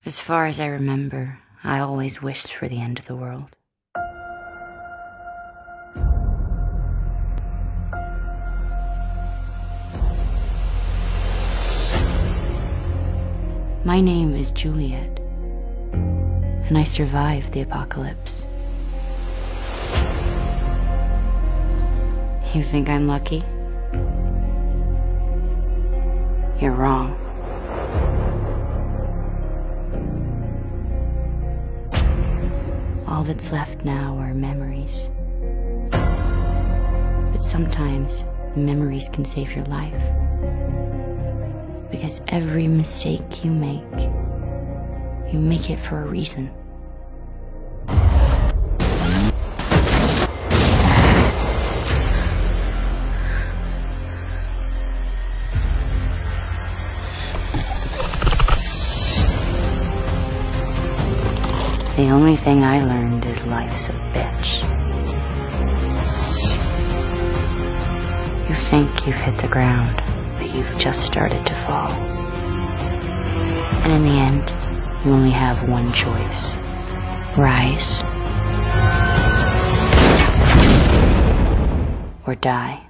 As far as I remember, I always wished for the end of the world. My name is Juliet, and I survived the apocalypse. You think I'm lucky? You're wrong. All that's left now are memories. But sometimes the memories can save your life. Because every mistake you make it for a reason. The only thing I learned is life's a bitch. You think you've hit the ground, but you've just started to fall. And in the end, you only have one choice. Rise or die.